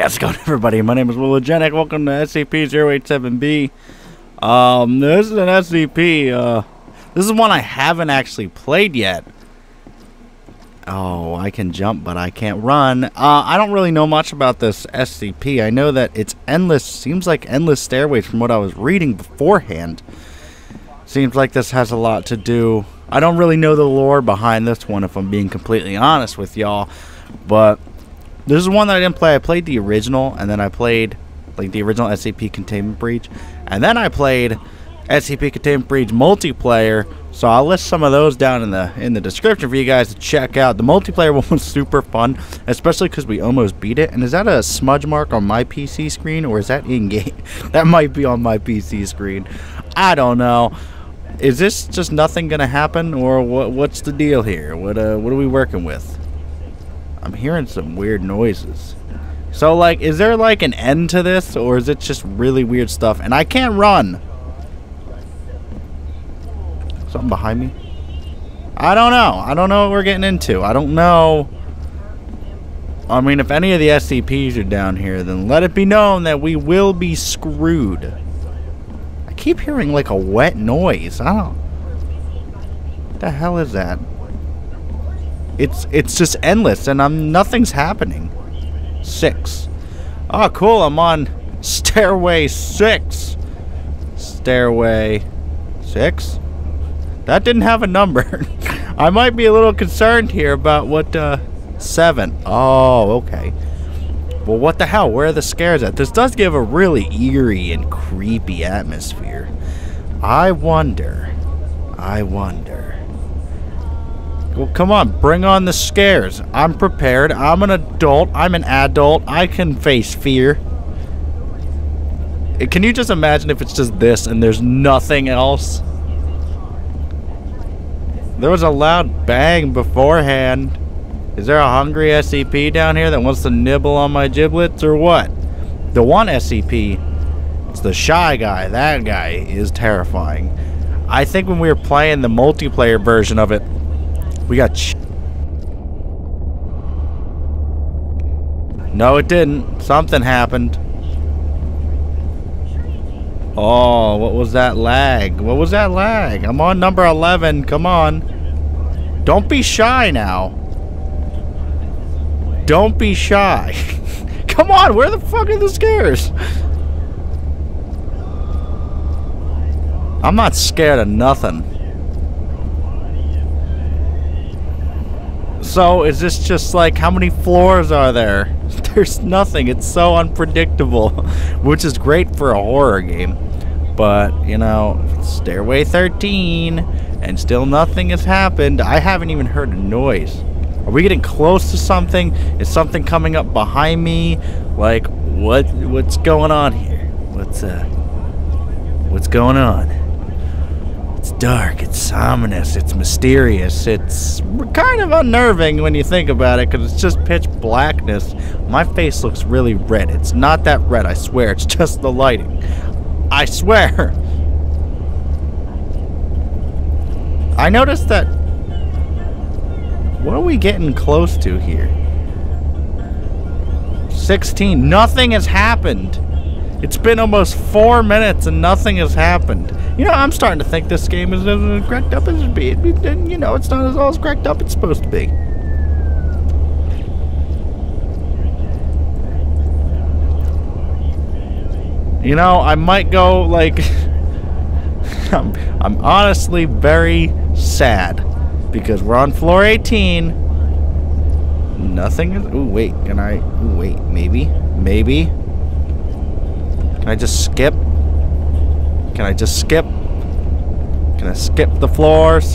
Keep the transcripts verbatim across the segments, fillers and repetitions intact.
How's it going, everybody? My name is Willogenic. Welcome to S C P zero eight seven B. Um, this is an S C P. Uh, this is one I haven't actually played yet. Oh, I can jump, but I can't run. Uh, I don't really know much about this S C P. I know that it's endless. Seems like endless stairways from what I was reading beforehand. Seems like this has a lot to do. I don't really know the lore behind this one, if I'm being completely honest with y'all, but this is one that I didn't play. I played the original, and then I played like the original S C P Containment Breach, and then I played S C P Containment Breach multiplayer. So I'll list some of those down in the in the description for you guys to check out. The multiplayer one was super fun, especially because we almost beat it. And is that a smudge mark on my P C screen, or is that in-game? That might be on my P C screen. I don't know. Is this just nothing gonna happen, or what? What's the deal here? What uh, what are we working with? I'm hearing some weird noises. So, like, is there, like, an end to this? Or is it just really weird stuff? And I can't run. Something behind me? I don't know. I don't know what we're getting into. I don't know. I mean, if any of the S C Ps are down here, then let it be known that we will be screwed. I keep hearing, like, a wet noise. I don't... What the hell is that? It's it's just endless, and I'm nothing's happening. Six. Oh, cool. I'm on stairway six. Stairway six. That didn't have a number. I might be a little concerned here about what uh, seven. Oh, okay. Well, what the hell? Where are the scares at? This does give a really eerie and creepy atmosphere. I wonder. I wonder. Well, come on, bring on the scares. I'm prepared. I'm an adult. I'm an adult. I can face fear. Can you just imagine if it's just this and there's nothing else? There was a loud bang beforehand. Is there a hungry S C P down here that wants to nibble on my giblets or what? The one S C P, it's the shy guy. That guy is terrifying. I think when we were playing the multiplayer version of it, we got ch No, it didn't. Something happened. Oh, what was that lag? What was that lag? I'm on number eleven. Come on. Don't be shy now. Don't be shy. Come on, where the fuck are the scares? I'm not scared of nothing. So, is this just like, how many floors are there? There's nothing. It's so unpredictable, which is great for a horror game. But, you know, Stairway thirteen, and still nothing has happened. I haven't even heard a noise. Are we getting close to something? Is something coming up behind me? Like, what? What's going on here? What's, uh, what's going on? It's dark, it's ominous, it's mysterious, it's kind of unnerving when you think about it, because it's just pitch blackness. My face looks really red. It's not that red, I swear. It's just the lighting. I swear. I noticed that... What are we getting close to here? sixteen. Nothing has happened. It's been almost four minutes and nothing has happened. You know, I'm starting to think this game is as cracked up as it be. You know, it's not as all as cracked up it's supposed to be. You know, I might go like... I'm, I'm honestly very sad because we're on floor eighteen. Nothing is... Ooh, wait. Can I... Ooh, wait. Maybe. Maybe. Can I just skip? Can I just skip? Can I skip the floors?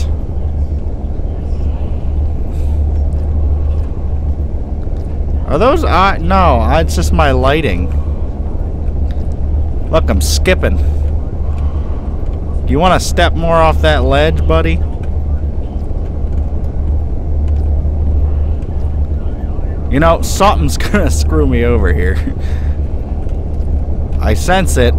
Are those... Uh, no, it's just my lighting. Look, I'm skipping. Do you want to step more off that ledge, buddy? You know, something's gonna screw me over here. I sense it.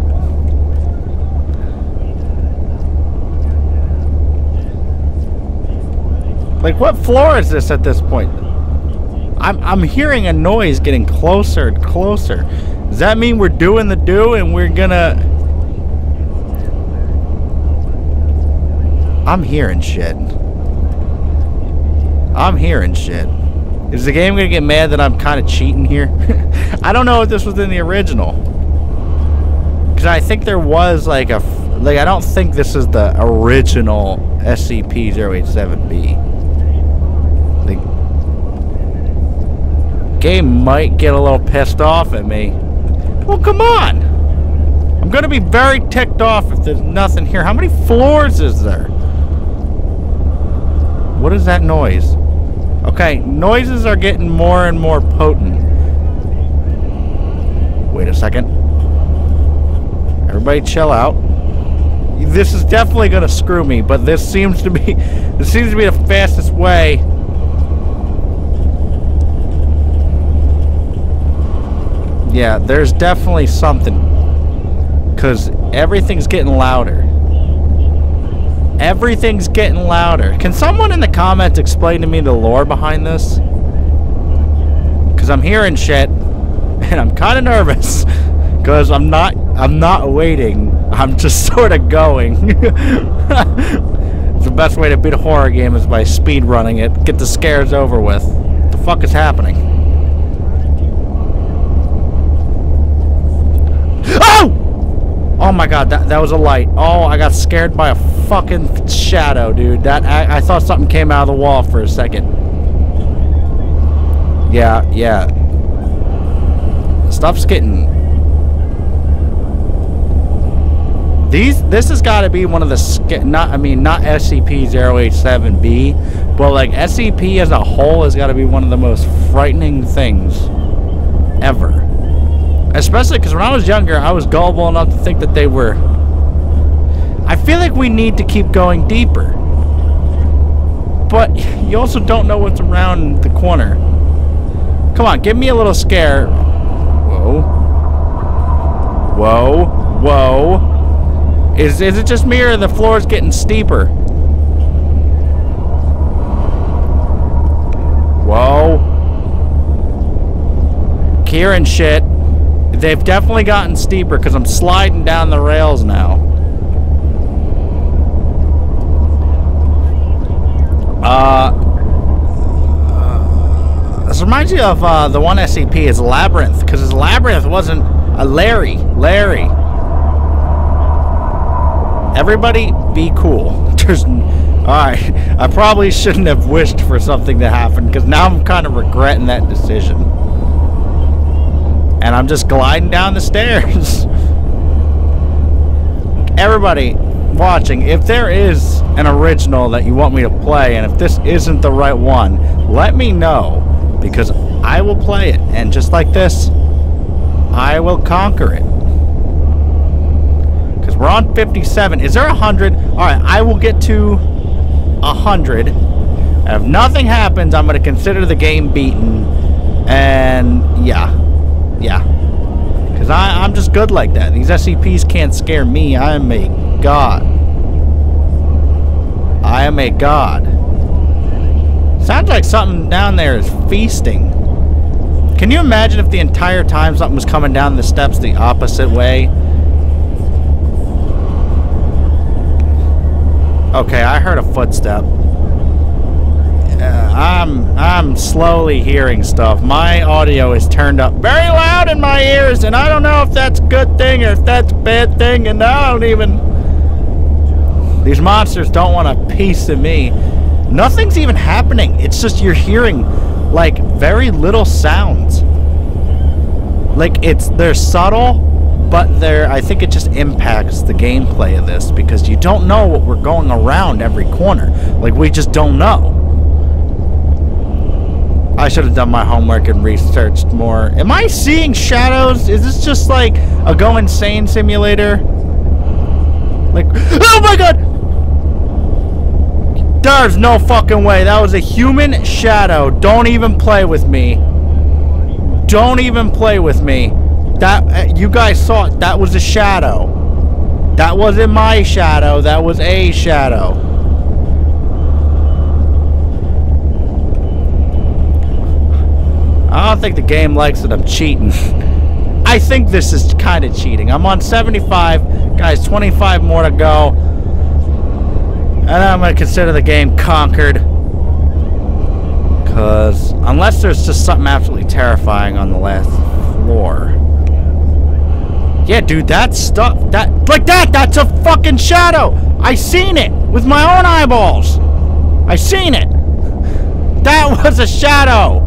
Like, what floor is this at this point? I'm, I'm hearing a noise getting closer and closer. Does that mean we're doing the do and we're gonna... I'm hearing shit. I'm hearing shit. Is the game gonna get mad that I'm kind of cheating here? I don't know if this was in the original. Because I think there was like a... Like, I don't think this is the original S C P zero eight seven B. The game might get a little pissed off at me. Well, come on! I'm gonna be very ticked off if there's nothing here. How many floors is there? What is that noise? Okay, noises are getting more and more potent. Wait a second. Everybody chill out. This is definitely gonna screw me, but this seems to be this seems to be the fastest way. Yeah, there's definitely something. Cause everything's getting louder. Everything's getting louder. Can someone in the comments explain to me the lore behind this? Cause I'm hearing shit and I'm kinda nervous. Cause I'm not I'm not waiting. I'm just sort of going. The best way to beat a horror game is by speed running it. Get the scares over with. What the fuck is happening? Oh! Oh my god, that, that was a light. Oh, I got scared by a fucking shadow, dude. That I, I thought something came out of the wall for a second. Yeah, yeah. Stuff's getting... These, this has got to be one of the, not, I mean, not S C P zero eight seven B, but like S C P as a whole has got to be one of the most frightening things ever. Especially because when I was younger, I was gullible enough to think that they were... I feel like we need to keep going deeper. But you also don't know what's around the corner. Come on, give me a little scare. Whoa. Whoa. Whoa. Is, is it just me or the floor's getting steeper? Whoa. Kieran shit. They've definitely gotten steeper because I'm sliding down the rails now. Uh, uh, this reminds you of uh, the one S C P is Labyrinth, because his Labyrinth wasn't a Larry. Larry. Everybody be cool. There's, alright, I probably shouldn't have wished for something to happen, because now I'm kind of regretting that decision. And I'm just gliding down the stairs. Everybody watching, if there is an original that you want me to play, and if this isn't the right one, let me know, because I will play it. And just like this, I will conquer it. Because we're on fifty-seven. Is there a hundred? Alright, I will get to a hundred. And if nothing happens, I'm going to consider the game beaten. And yeah. Yeah. Because I'm just good like that. These S C Ps can't scare me. I am a god. I am a god. Sounds like something down there is feasting. Can you imagine if the entire time something was coming down the steps the opposite way? Okay, I heard a footstep. Uh, I'm I'm slowly hearing stuff. My audio is turned up very loud in my ears, and I don't know if that's a good thing or if that's a bad thing, and I don't even... These monsters don't want a piece of me. Nothing's even happening. It's just you're hearing, like, very little sounds. Like, it's... They're subtle, but they're... I think it just impacts the gameplay of this, because you don't know what we're going around every corner. Like, we just don't know. I should have done my homework and researched more. Am I seeing shadows? Is this just like a Go Insane simulator? Like, oh my god! There's no fucking way. That was a human shadow. Don't even play with me. Don't even play with me. That, uh, you guys saw it. That was a shadow. That wasn't my shadow. That was a shadow. I don't think the game likes that I'm cheating. I think this is kind of cheating. I'm on seventy-five. Guys, twenty-five more to go. And I'm going to consider the game conquered. Because unless there's just something absolutely terrifying on the last floor. Yeah, dude, that stuff, that, like that, that's a fucking shadow. I seen it with my own eyeballs. I seen it. That was a shadow.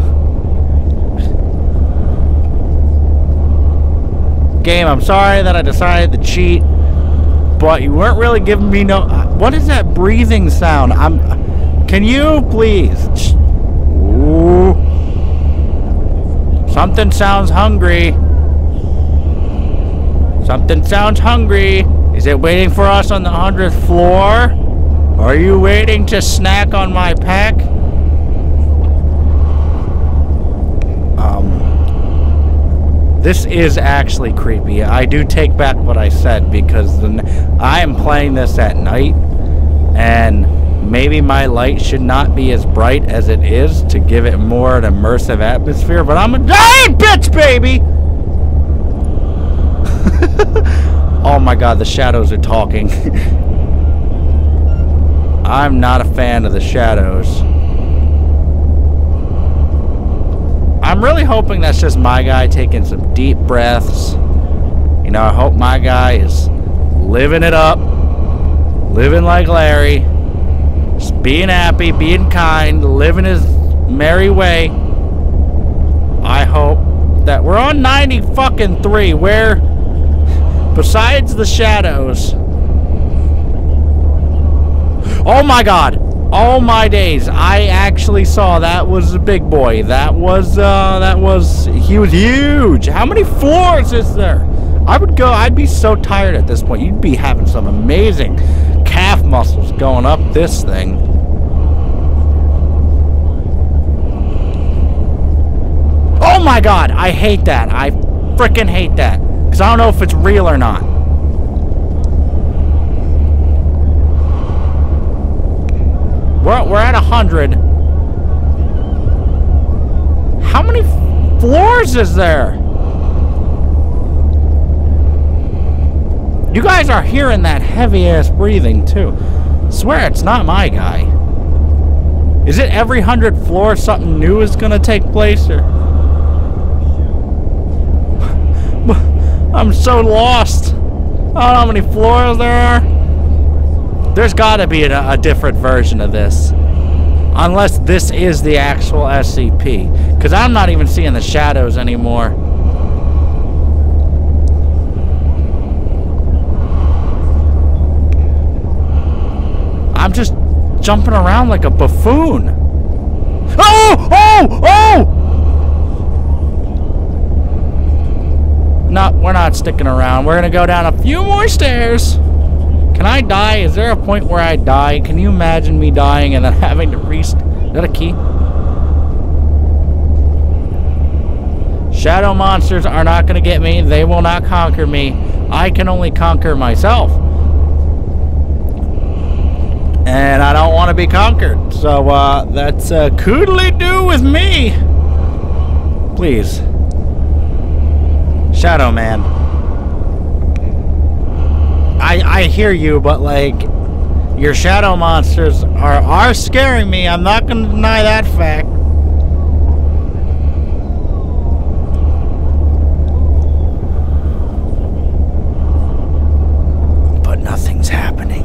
Game, I'm sorry that I decided to cheat, but you weren't really giving me no... What is that breathing sound? I'm... Can you please... Ooh. Something sounds hungry. Something sounds hungry. Is it waiting for us on the hundredth floor? Are you waiting to snack on my pack? Um... This is actually creepy. I do take back what I said because the, I am playing this at night and maybe my light should not be as bright as it is to give it more an immersive atmosphere, but I'm a hey, bitch, baby! Oh my god, the shadows are talking. I'm not a fan of the shadows. I'm really hoping that's just my guy taking some deep breaths. You know, I hope my guy is living it up. Living like Larry. Just being happy, being kind, living his merry way. I hope that we're on ninety fucking three, where besides the shadows. Oh my god. Oh my days, I actually saw that was a big boy. That was, uh, that was, he was huge. How many floors is there? I would go, I'd be so tired at this point. You'd be having some amazing calf muscles going up this thing. Oh my god, I hate that. I freaking hate that. Because I don't know if it's real or not. We're, we're at a hundred. How many floors is there? You guys are hearing that heavy-ass breathing, too. Swear it's not my guy. Is it every hundred floors something new is going to take place? Or I'm so lost. I don't know how many floors there are. There's got to be a, a different version of this. Unless this is the actual S C P. Because I'm not even seeing the shadows anymore. I'm just jumping around like a buffoon. Oh! Oh! Oh! No, we're not sticking around. We're going to go down a few more stairs. Can I die? Is there a point where I die? Can you imagine me dying and then having to restart? Is that a key? Shadow monsters are not going to get me. They will not conquer me. I can only conquer myself. And I don't want to be conquered. So, uh, that's uh, coodly-doo with me. Please. Shadow Man. I, I hear you, but like, your shadow monsters are, are scaring me. I'm not going to deny that fact. But nothing's happening.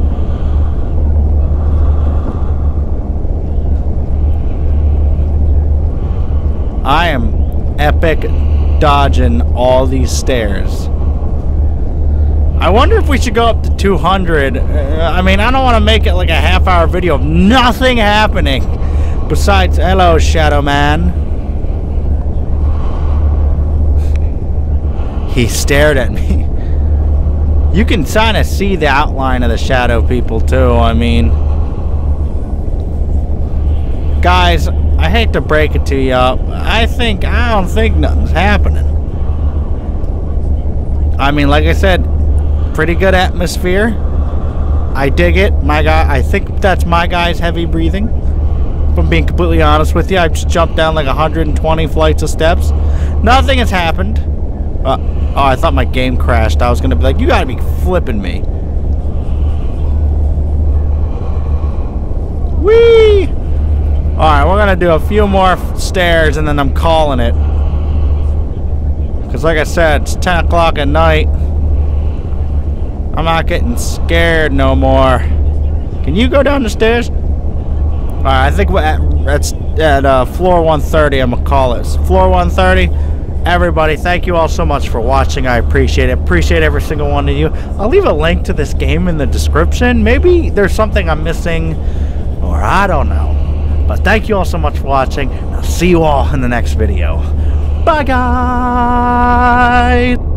I am epic dodging all these stairs. I wonder if we should go up to two hundred. Uh, I mean, I don't want to make it like a half hour video of nothing happening. Besides, hello, Shadow Man. He stared at me. You can kind of see the outline of the shadow people too, I mean. Guys, I hate to break it to you. I think, I don't think nothing's happening. I mean, like I said, pretty good atmosphere. I dig it. My guy, I think that's my guy's heavy breathing. if I'm being completely honest with you. I've just jumped down like one hundred twenty flights of steps. Nothing has happened. Uh, oh, I thought my game crashed. I was going to be like, you got to be flipping me. Whee! Alright, we're going to do a few more stairs and then I'm calling it. Because like I said, it's ten o'clock at night. I'm not getting scared no more. Can you go down the stairs? Alright, I think we're at, that's at uh, floor one thirty, I'm going to call it. Floor one thirty. Everybody, thank you all so much for watching. I appreciate it. Appreciate every single one of you. I'll leave a link to this game in the description. Maybe there's something I'm missing, or I don't know. But thank you all so much for watching. I'll see you all in the next video. Bye, guys!